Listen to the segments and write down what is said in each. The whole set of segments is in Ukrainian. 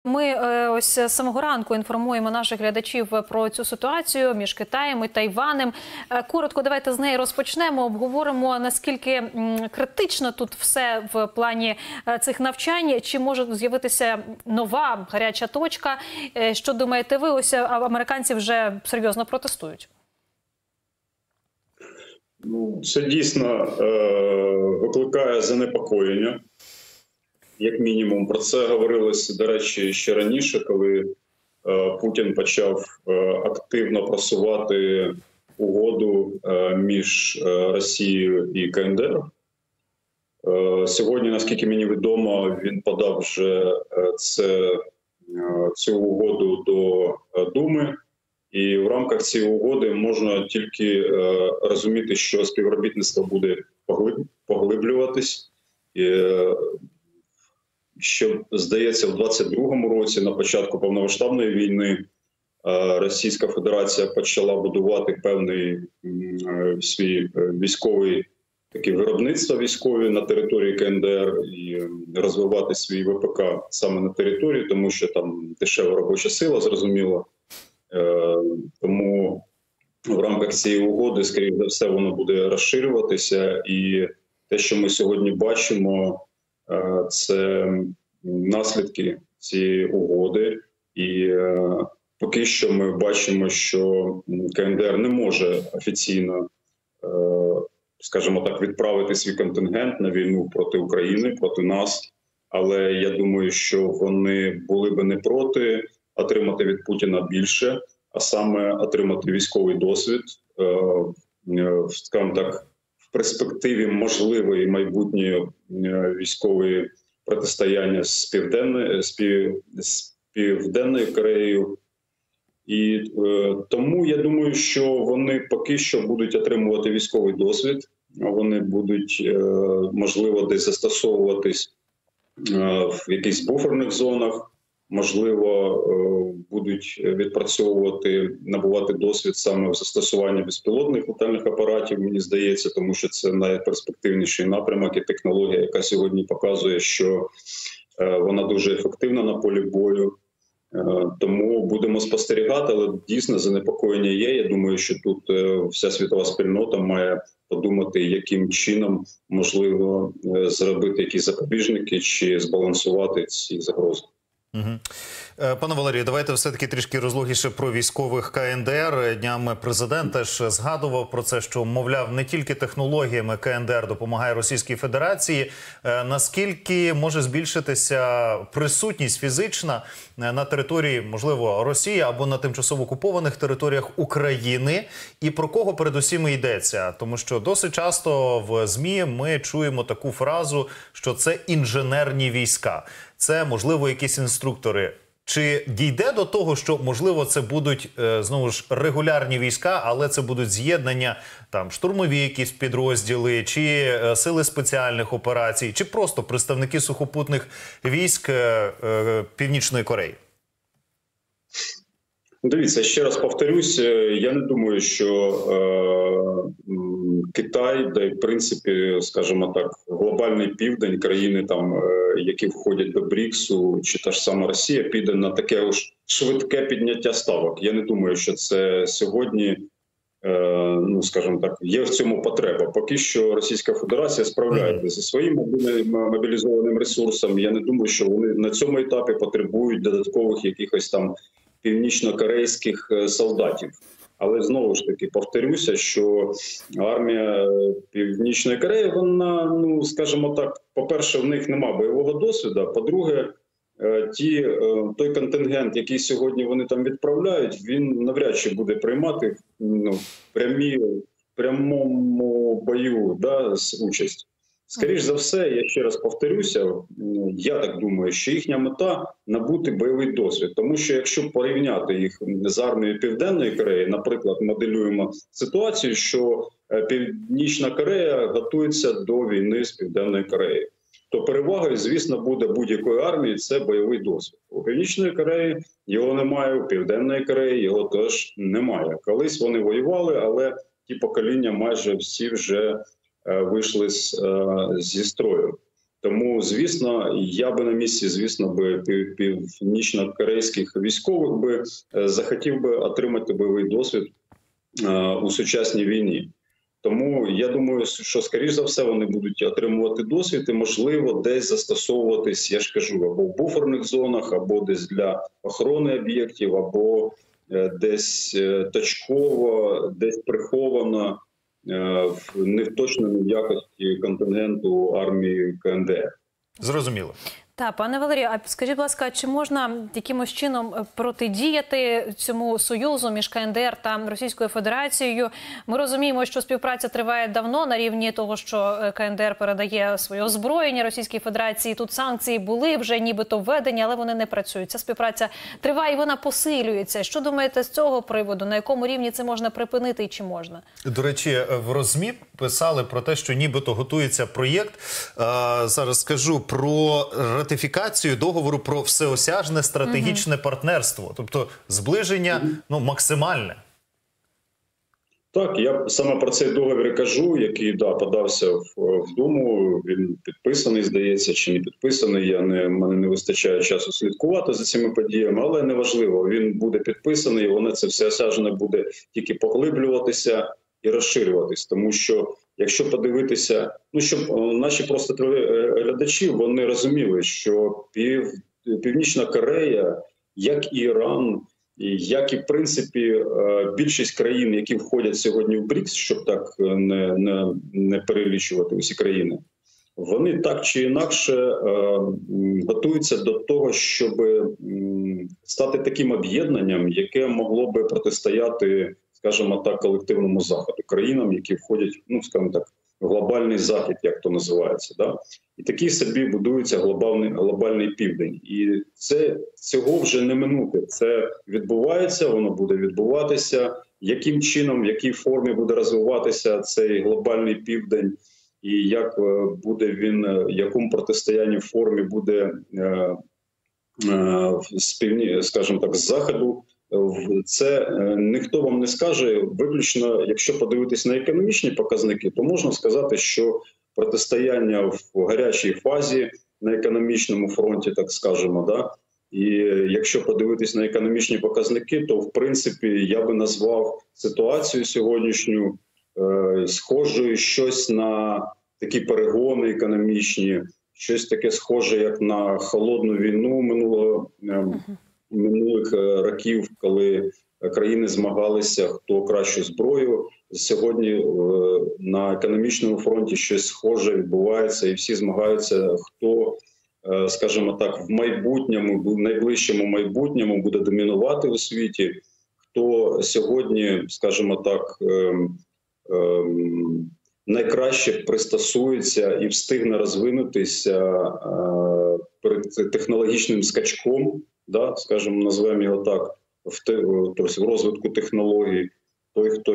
Ми ось з самого ранку інформуємо наших глядачів про цю ситуацію між Китаєм і Тайванем. Коротко давайте з неї розпочнемо, обговоримо, наскільки критично тут все в плані цих навчань, чи може з'явитися нова гаряча точка. Що думаєте ви? Ось американці вже серйозно протестують. Це дійсно викликає занепокоєння. Як мінімум, про це говорилося, до речі, ще раніше, коли Путін почав активно просувати угоду між Росією і КНДР. Сьогодні, наскільки мені відомо, він подав вже цю угоду до Думи. І в рамках цієї угоди можна тільки розуміти, що співробітництво буде поглиблюватись. Що, здається, в 22-му році, на початку повномасштабної війни, Російська Федерація почала будувати певний свій військовий таке виробництво військове на території КНДР і розвивати свій ВПК саме на території, тому що там дешева робоча сила, зрозуміло. Тому в рамках цієї угоди, скоріше за все, воно буде розширюватися. І те, що ми сьогодні бачимо, це наслідки цієї угоди. І поки що ми бачимо, що КНДР не може офіційно, скажімо так, відправити свій контингент на війну проти України, проти нас. Але я думаю, що вони були би не проти отримати від Путіна більше, а саме отримати військовий досвід, скажімо так, в перспективі можливої майбутньої військової протистояння з Південною Кореєю. І тому я думаю, що вони поки що будуть отримувати військовий досвід, вони будуть, можливо, десь застосовуватись в якихось буферних зонах, можливо, будуть відпрацьовувати, набувати досвід саме в застосуванні безпілотних літальних апаратів, мені здається, тому що це найперспективніший напрямок і технологія, яка сьогодні показує, що вона дуже ефективна на полі бою. Тому будемо спостерігати, але дійсно занепокоєння є. Я думаю, що тут вся світова спільнота має подумати, яким чином можливо зробити якісь запобіжники чи збалансувати ці загрози. Пане Валерію, давайте все-таки трішки розлогіше про військових КНДР. Днями президент теж згадував про це, що, мовляв, не тільки технологіями КНДР допомагає Російській Федерації. Наскільки може збільшитися присутність фізична на території, можливо, Росії або на тимчасово окупованих територіях України? І про кого передусім йдеться? Тому що досить часто в ЗМІ ми чуємо таку фразу, що це інженерні війська. Це, можливо, якісь інструктори. Чи дійде до того, що, можливо, це будуть, знову ж, регулярні війська, але це будуть з'єднання, там, штурмові якісь підрозділи, чи сили спеціальних операцій, чи просто представники сухопутних військ Північної Кореї? Дивіться, ще раз повторюсь, я не думаю, що Китай, да й в принципі, скажімо так, глобальний південь, країни, там, які входять до БРІКСу, чи та ж сама Росія, піде на таке ж швидке підняття ставок. Я не думаю, що це сьогодні, ну, скажімо так, є в цьому потреба. Поки що Російська Федерація справляється зі своїм мобілізованим ресурсом. Я не думаю, що вони на цьому етапі потребують додаткових якихось там північно-корейських солдатів. Але знову ж таки повторюся, що армія Північної Кореї, вона, ну, скажімо так, по-перше, в них немає бойового досвіду, по-друге, той контингент, який сьогодні вони там відправляють, він навряд чи буде приймати, ну, в прямому бою, да, участь. Скоріше за все, я ще раз повторюся, я так думаю, що їхня мета – набути бойовий досвід. Тому що якщо порівняти їх з армією Південної Кореї, наприклад, моделюємо ситуацію, що Північна Корея готується до війни з Південною Кореєю, то перевагою, звісно, буде будь-якої армії – це бойовий досвід. У Північної Кореї його немає, у Південної Кореї його теж немає. Колись вони воювали, але ті покоління майже всі вже вийшли зі строю. Тому, звісно, я би на місці, звісно, північно-корейських військових би захотів би отримати бойовий досвід у сучасній війні. Тому я думаю, що, скоріш за все, вони будуть отримувати досвід і, можливо, десь застосовуватись, я ж кажу, або в буферних зонах, або десь для охорони об'єктів, або десь точково, десь приховано, не точно в якості контингенту армії КНДР. Зрозуміло. Так, пане Валерію, а скажіть, будь ласка, чи можна якимось чином протидіяти цьому союзу між КНДР та Російською Федерацією? Ми розуміємо, що співпраця триває давно на рівні того, що КНДР передає своє озброєння Російській Федерації. Тут санкції були вже нібито введені, але вони не працюють. Ця співпраця триває і вона посилюється. Що думаєте з цього приводу? На якому рівні це можна припинити і чи можна? До речі, в РОЗМІ писали про те, що нібито готується проєкт. Зараз скажу про ратифікацію договору про всеосяжне стратегічне партнерство. Тобто зближення максимальне. Так, я саме про цей договір і кажу, який подався в Думу. Він підписаний, здається, чи не підписаний. Мене не вистачає часу слідкувати за цими подіями, але неважливо. Він буде підписаний, і воно це всеосяжне буде тільки поглиблюватися і розширюватись. Тому що, якщо подивитися, щоб наші просто глядачі, вони розуміли, що Північна Корея, як і Іран, як і, в принципі, більшість країн, які входять сьогодні в БРІКС, щоб так не перелічувати усі країни, вони так чи інакше готуються до того, щоб стати таким об'єднанням, яке могло би протистояти, скажімо так, колективному Заходу, країнам, які входять, скажімо так, в глобальний Захід, як то називається. Да? І такий собі будується глобальний південь. І цього вже не минути. Це відбувається, воно буде відбуватися. Яким чином, в якій формі буде розвиватися цей глобальний південь, і як буде він, в якому протистоянні формі буде, скажімо так, з Заходу, це ніхто вам не скаже. Виключно, якщо подивитись на економічні показники, то можна сказати, що протистояння в гарячій фазі на економічному фронті, так скажемо, да? І якщо подивитись на економічні показники, то, в принципі, я би назвав ситуацію сьогоднішню схожою щось на такі перегони економічні, щось таке схоже, як на холодну війну минулих років, коли країни змагалися, хто кращу зброю. Сьогодні на економічному фронті щось схоже відбувається, і всі змагаються, хто, скажімо так, в майбутньому, в найближчому майбутньому буде домінувати у світі, хто сьогодні, скажімо так, найкраще пристосується і встигне розвинутися перед технологічним скачком, да, скажімо, назвемо його так, в розвитку технологій. Той, хто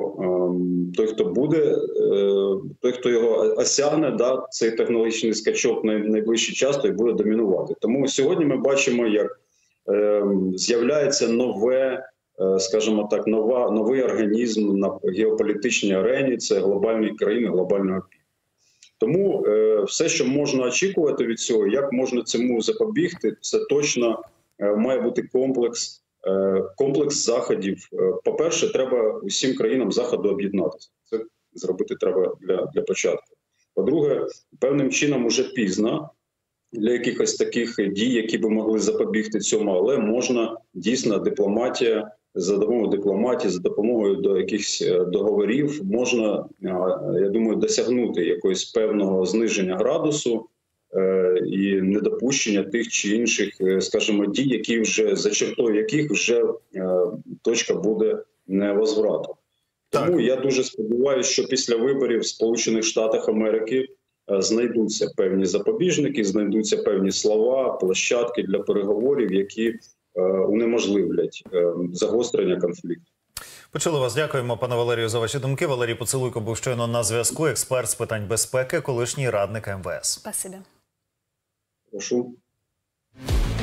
його осягне, да, цей технологічний скачок найближчий час, той буде домінувати. Тому сьогодні ми бачимо, як з'являється скажімо так, новий організм на геополітичній арені, це глобальні країни глобального півдня. Тому все, що можна очікувати від цього, як можна цьому запобігти, це точно має бути комплекс заходів. По-перше, треба усім країнам Заходу об'єднатися. Це зробити треба для початку. По-друге, певним чином уже пізно для якихось таких дій, які би могли запобігти цьому, але можна дійсно за допомогою до якихось договорів можна, я думаю, досягнути якогось певного зниження градусу і недопущення тих чи інших, скажімо, дій, які вже за чертою яких вже точка буде невозврату. Тому я дуже сподіваюся, що після виборів в Сполучених Штатах Америки знайдуться певні запобіжники, знайдуться певні слова, площадки для переговорів, які унеможливлять загострення конфлікту. Почули вас. Дякуємо, пане Валерію, за ваші думки. Валерій Поцелуйко був щойно на зв'язку, експерт з питань безпеки, колишній радник МВС. Спасибі. Прошу.